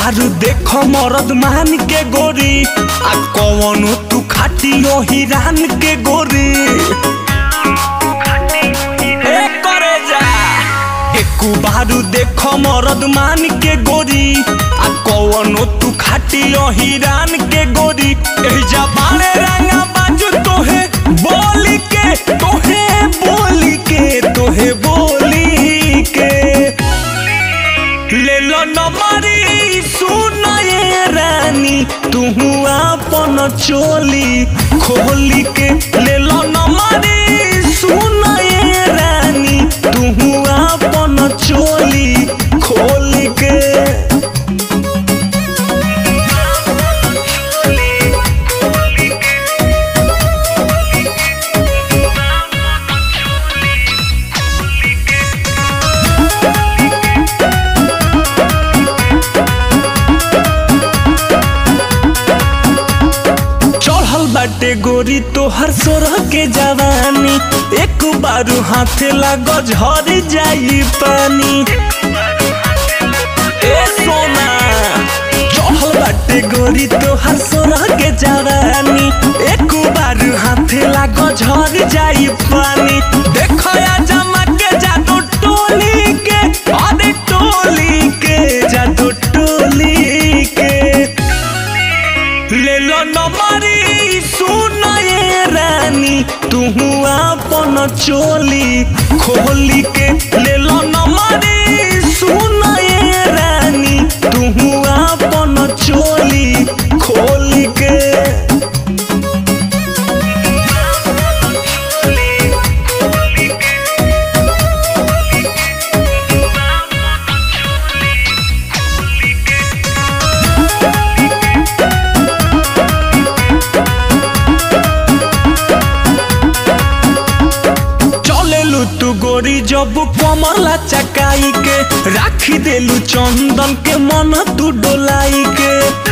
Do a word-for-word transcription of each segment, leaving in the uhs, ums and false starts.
बारू देखो मरद मान के गोरी आ कौन तू खाटी हिरान के गोरी करे जा एक बारू देखो मरद मान के गोरी आ कौन तू खाटी हिरान के गोरी जा बाले रंगा बाजू तोहे बोली के तोहे बोली के तोहे बोली के ले लो नमरी सुन ये रानी तू अपन चोली खोली के ले लो नमरी सुन ये रानी तू अपन चोली खोली के बाटे गोरी तोहर सोरह के जवानी एक बारू हाथे लागो झर जाई पानी ए सोना चढ़ल बाटे गोरी तोहर सोरह के जवानी एक बारू हाथे लागो झर जाई पानी देखो या जमा के जादू टोली के अरे टोली के जादू टोली के ले लो नमरी सुन ये रानी तू अपन चोली खोली के ले लो नमरी सुन ये रानी तू अपन चोली खोली के तू गोरी जब कमला चकाई के राखी देलू चंदन के मन तू डोलाई के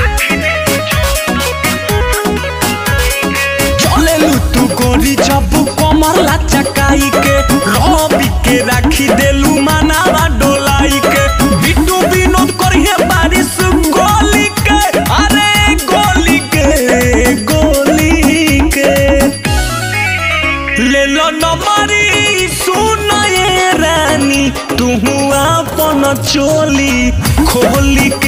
चलेलू तू गोरी जब कमला चकाई के रवि के राखी देलू मनावा डोलाई के बिट्टू विनोद करिए बारिश गोली के अरे गोली के गोली के ले लो नमरी सुन ये रानी तू अपन चोली खोली